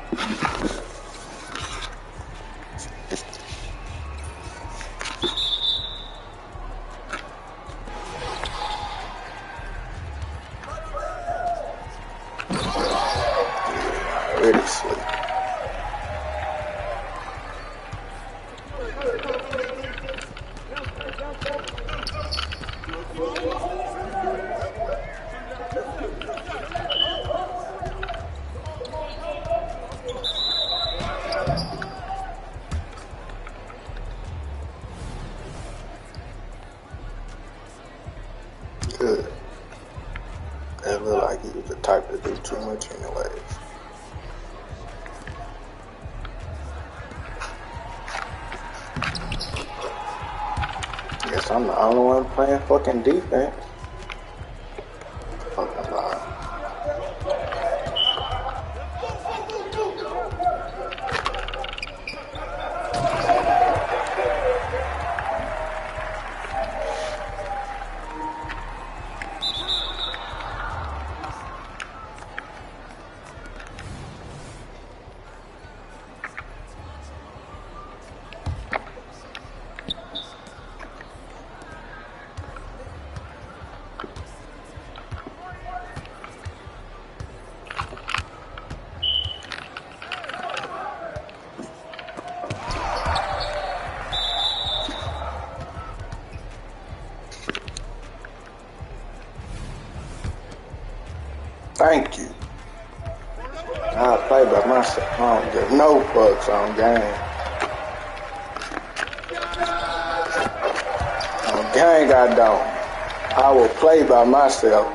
Already sleep. Good. That looked like he was the type to do too much anyways. Guess I'm the only one playing fucking defense. Fucking lie. Thank you. I play by myself. I don't give no fucks on game. On gang I don't. I will play by myself.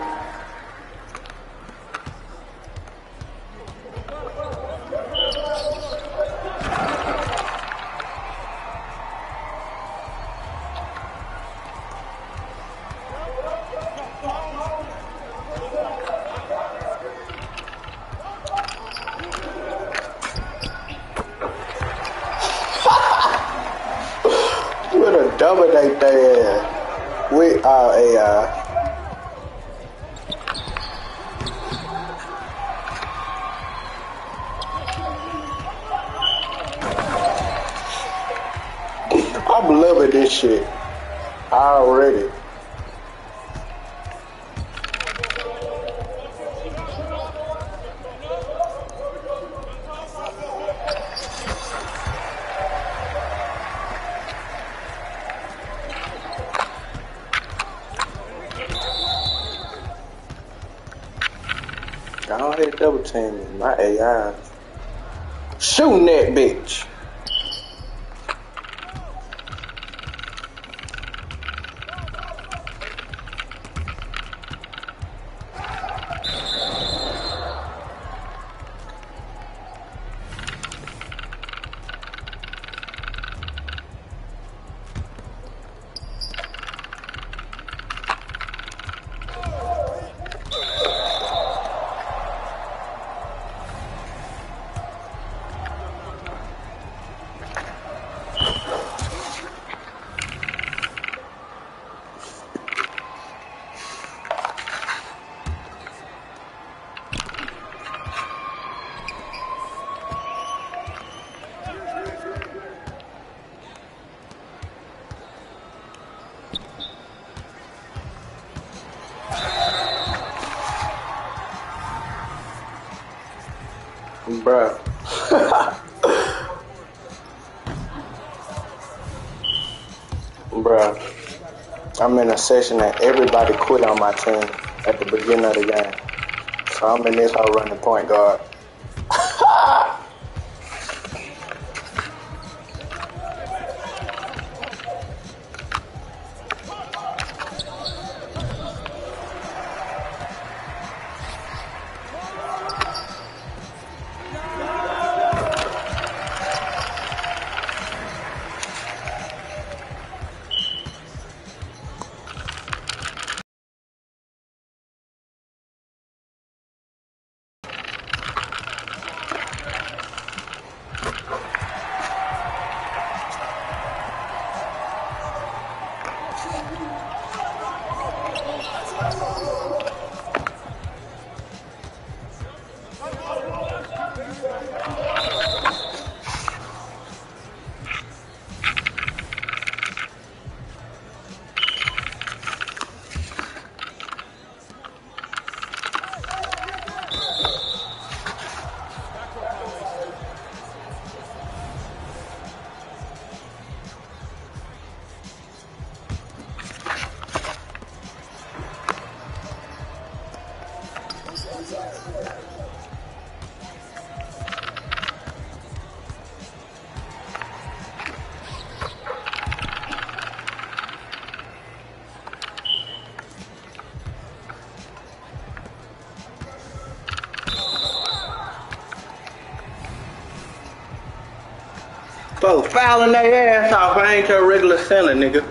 We'll dominate their ass with our AI. I'm loving this shit already. I don't hit double team me. My AI shooting that bitch. Bruh. Bruh. I'm in a session that everybody quit on my team at the beginning of the game. So I'm in this whole running point guard. Folks fouling their ass off. I ain't your regular center, nigga.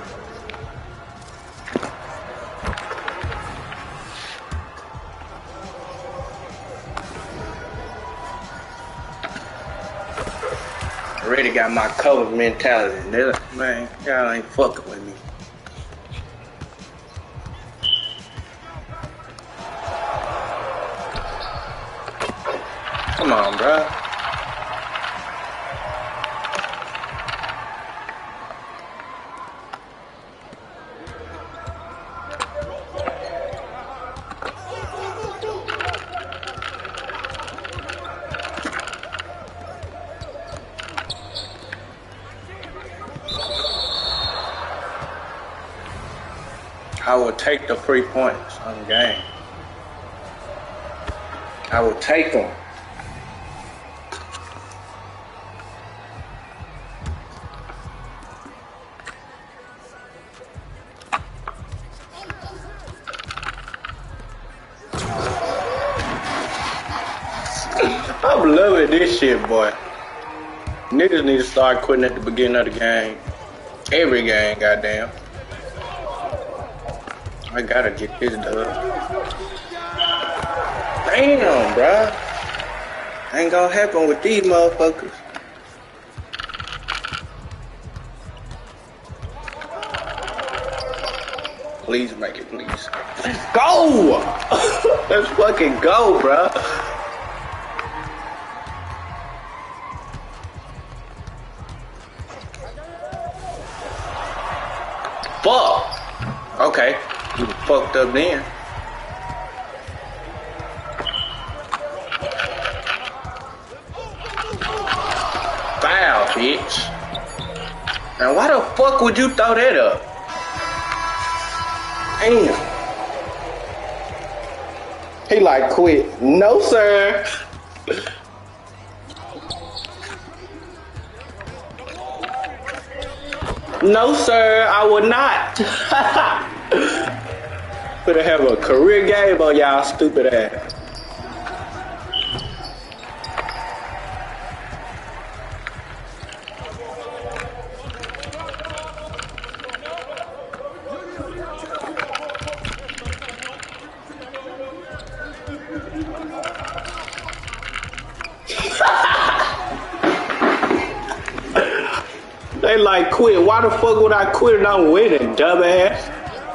Already got my cover mentality, nigga. Man, y'all ain't fucking with me. Come on, bro. I will take the 3 points on the game. I will take them. I'm loving this shit, boy. Niggas need to start quitting at the beginning of the game. Every game, goddamn. I gotta get this done. Damn, bruh. Ain't gonna happen with these motherfuckers. Please make it, please. Let's go! Let's fucking go, bruh. Fuck! Okay. You fucked up then. Foul, bitch. Now why the fuck would you throw that up? Damn. He like quit. No, sir. No, sir, I would not. Better have a career game on y'all stupid ass. They like quit. Why the fuck would I quit and I'm winning, dumbass?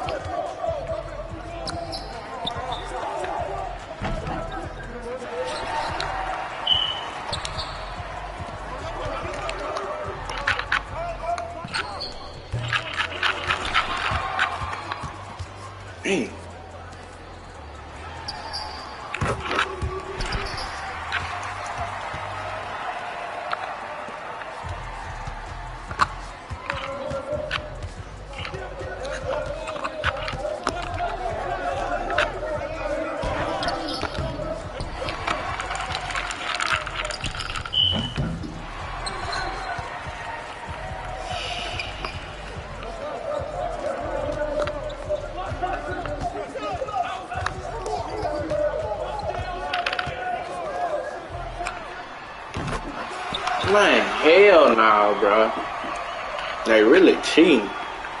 Dang. Man, hell no, bro. They really cheating.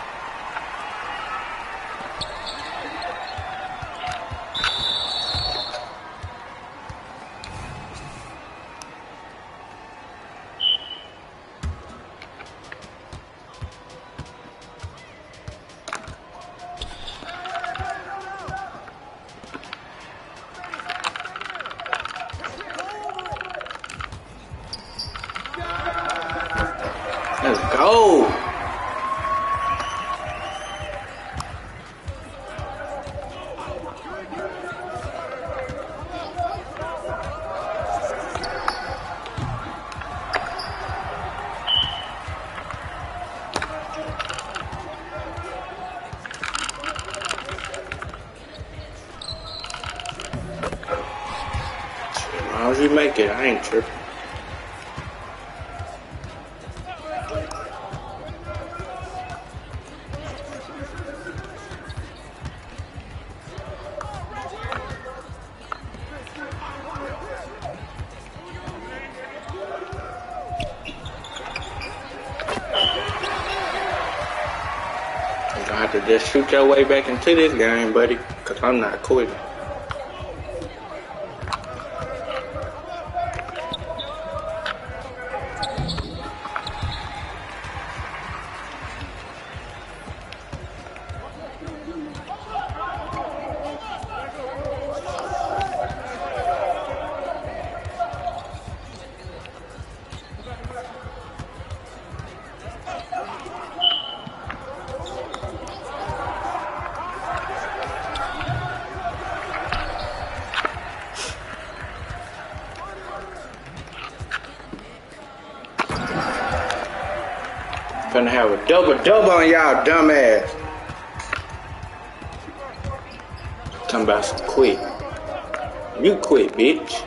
Let's go. As long as you make it, I ain't tripping. have to just shoot your way back into this game, buddy, because I'm not quitting. Gonna have a double on y'all dumbass. Talking about some quit. You quit, bitch.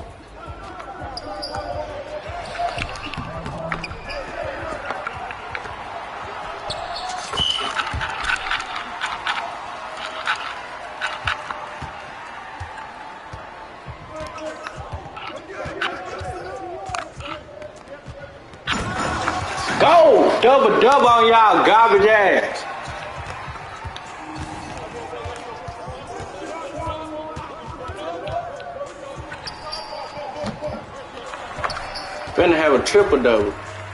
Go! Double on y'all garbage ass. Finna have a triple double.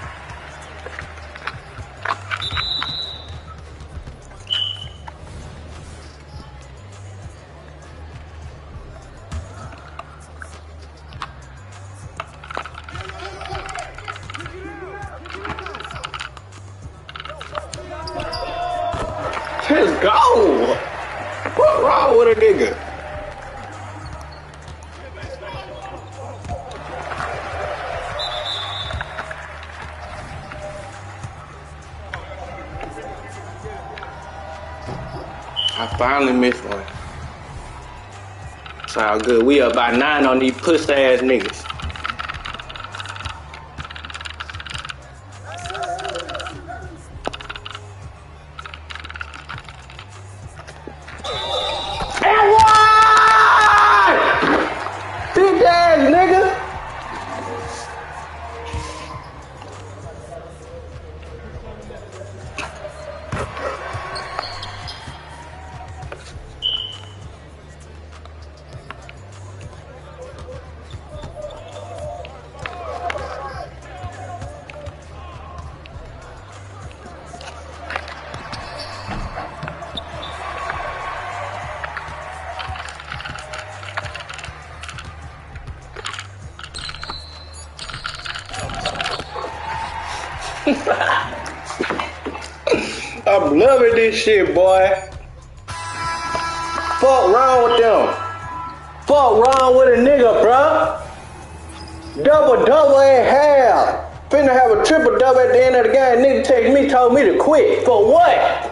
Let's go! What wrong with a nigga? I finally missed one. It's all good. We up by 9 on these pussy ass niggas. I'm loving this shit, boy. Fuck wrong with them. Fuck wrong with a nigga, bruh. Double at half. Finna have a triple double at the end of the game. Nigga text me, told me to quit. For what?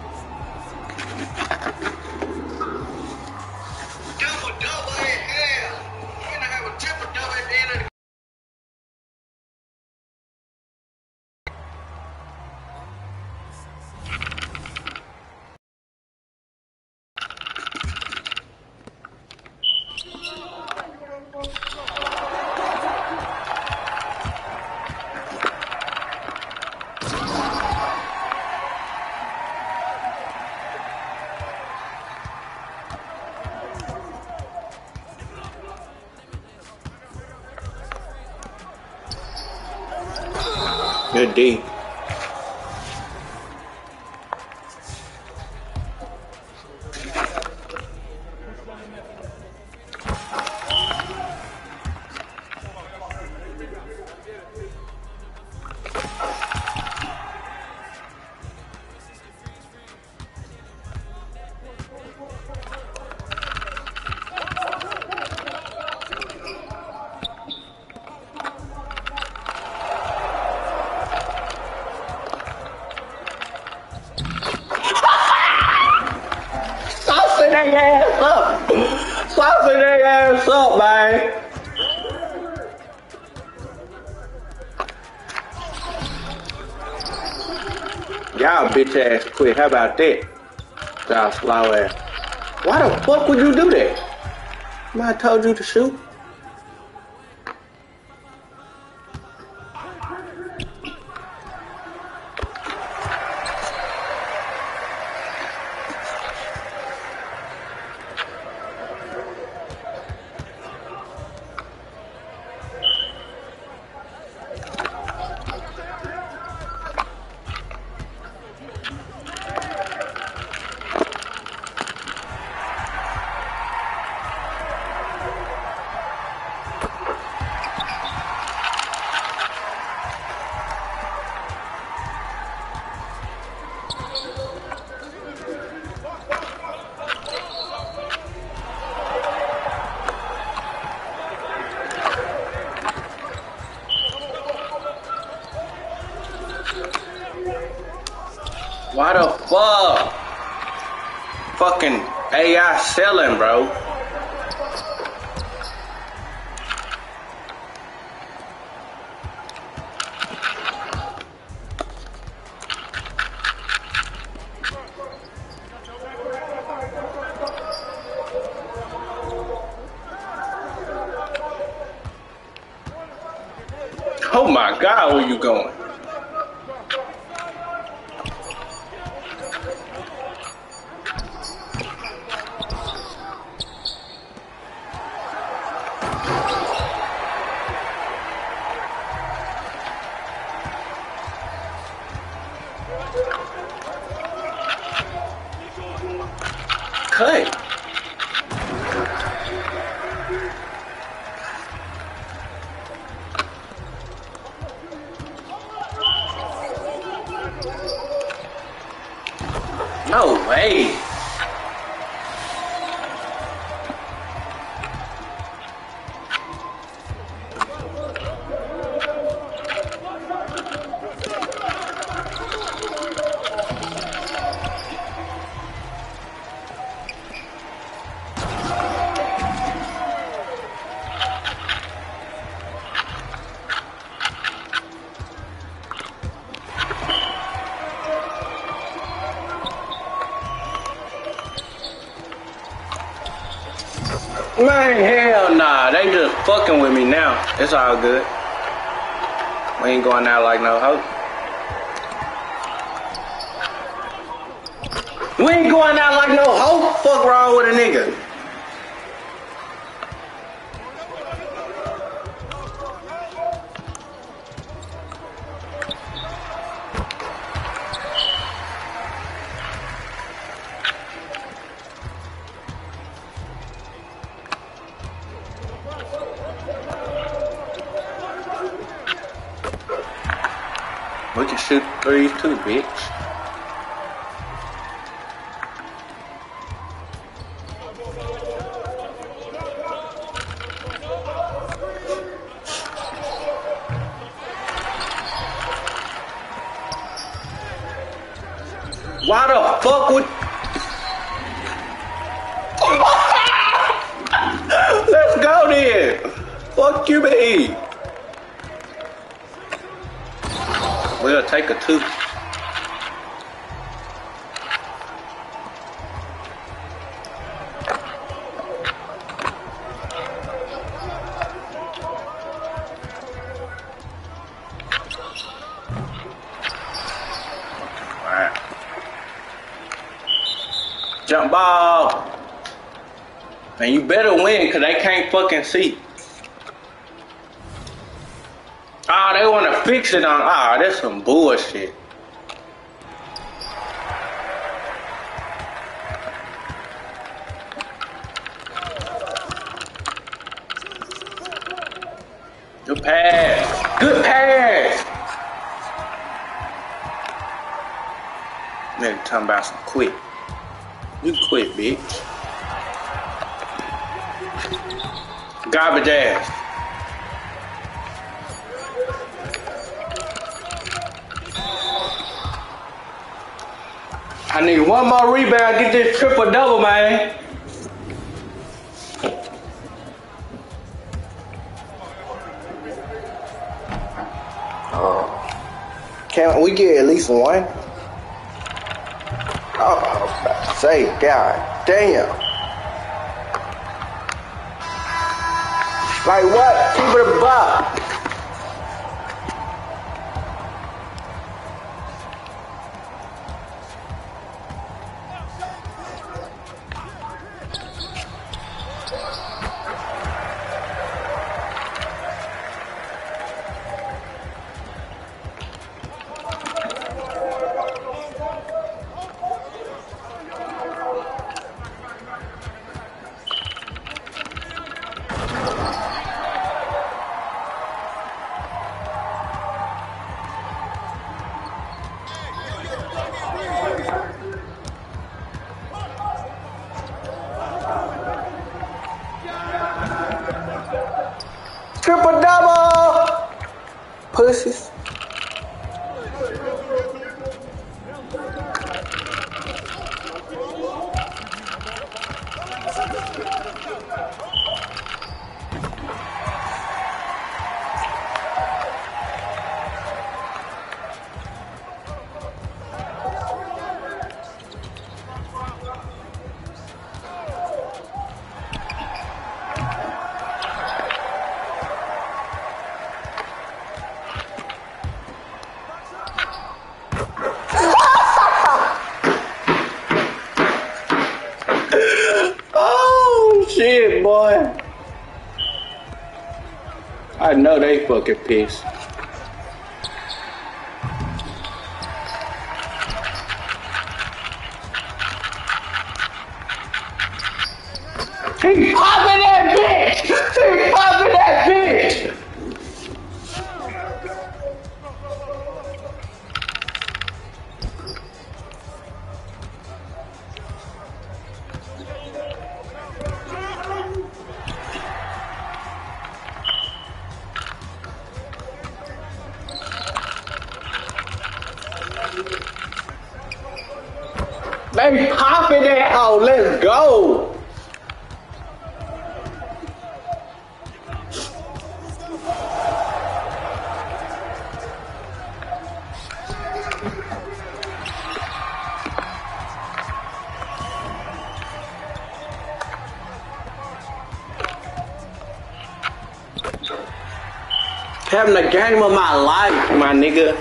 Double at half. Finna have a triple double at the end of the game. Good D. Their ass up. Saucing their ass up, man. Y'all bitch ass quit. How about that? Y'all slow ass. Why the fuck would you do that? I told you to shoot. Why the fuck? Fucking AI selling, bro. Oh my God, where you going? Cut. No way. Man, hell nah. They just fucking with me now. It's all good. We ain't going out like no hoe. We ain't going out like no hoe. Fuck wrong with a nigga. We can shoot threes too, bitch. Why the fuck would... Let's go then. Fuck you, me. We'll take a two. Alright. Jump ball. And you better win because they can't fucking see. Ah, they want to fix it on. Ah, that's some bullshit. Good pass. Good pass. Nigga talking about some quit. You quit, bitch. Garbage ass. I need one more rebound, get this triple double, man. Can't we get at least one? Oh, I was about to say, God damn. Like what? Keep it a buck. Triple double! Pussies. know they fucking pissed. He popping that bitch! He popping that bitch! They popping that hoe, let's go! Having the game of my life, my nigga.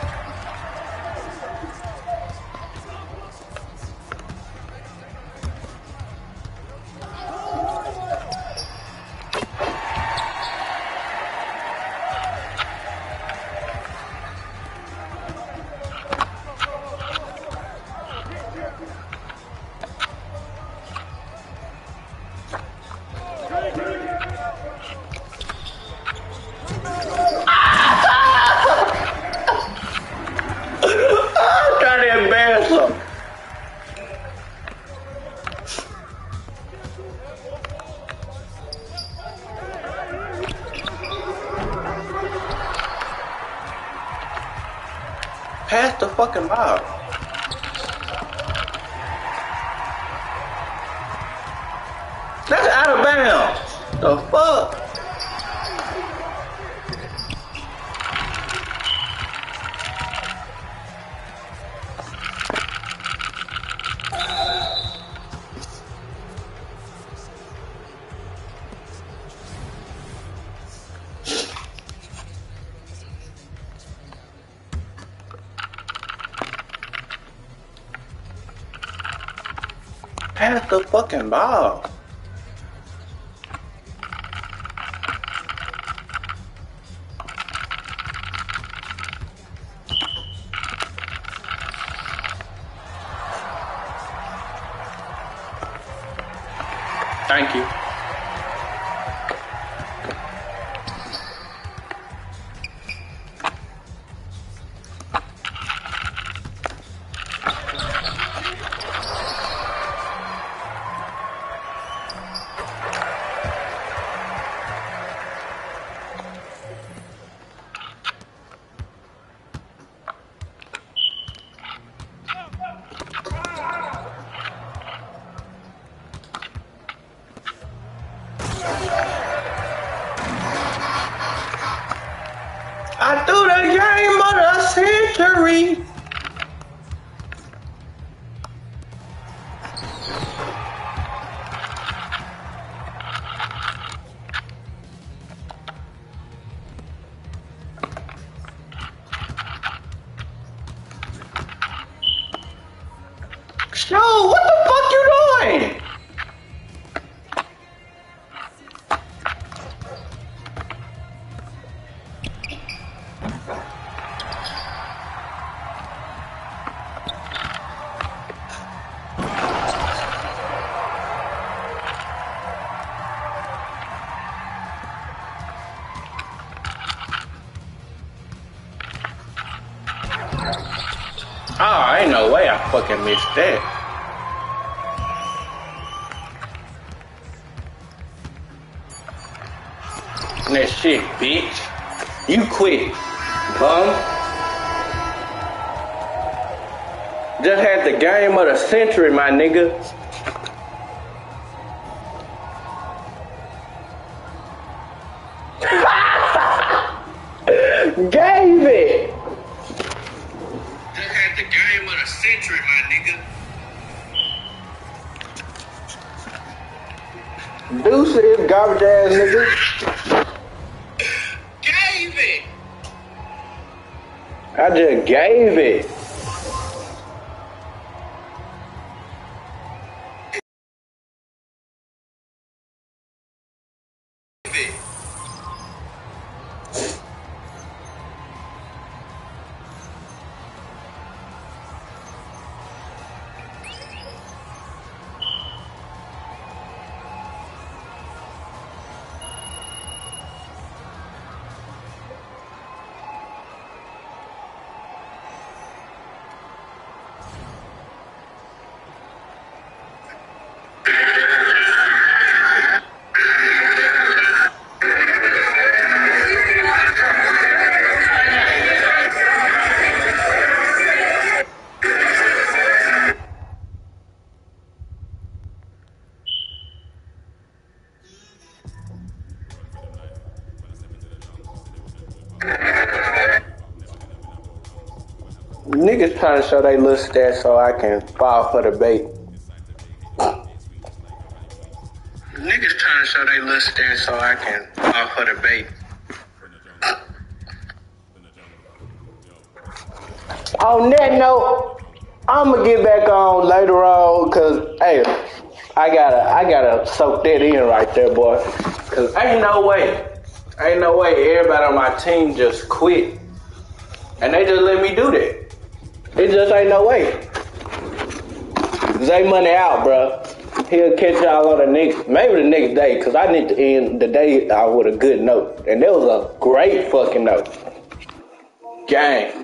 Pass the fucking ball. That's out of bounds. The fuck? Pass the fucking ball. Thank you. I threw the game of the century. Yo, what the fuck you doing? Oh, ain't no way I fucking missed that. That shit, bitch. You quit, bum. Just had the game of the century, my nigga. Gave it. Just had the game of the century, my nigga. Deuces, garbage ass nigga. Gave it. I just gave it. Niggas trying to show they little stats so I can fall for the bait. Niggas trying to show they little stats so I can fall for the bait. On that note, I'ma get back on later on, cause hey, I gotta soak that in right there, boy. Cause ain't no way everybody on my team just quit, and they just let me do that. It just ain't no way. Zay Money out, bro. He'll catch y'all on maybe the next day, cause I need to end the day out with a good note, and that was a great fucking note. Gang.